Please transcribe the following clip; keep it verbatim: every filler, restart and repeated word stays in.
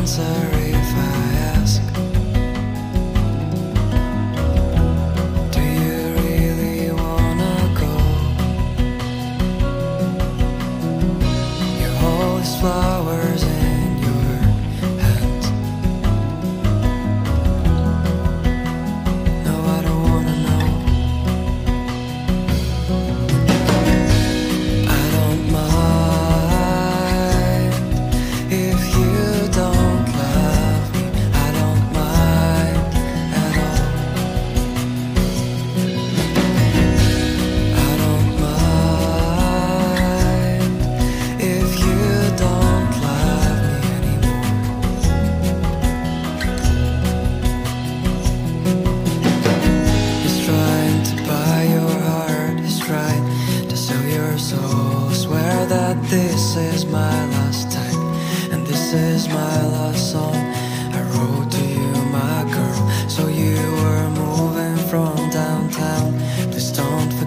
answer if I ask? Do you really wanna go? You hold these flowers in your hands. No, I don't wanna know. I don't mind if you don't love me. I don't mind at all. I don't mind if you don't love me anymore. He's trying to buy your heart, he's trying to sell your soul. Swear that this is my last time, and this is my last song I wrote to you, my girl. So you were moving from downtown, please don't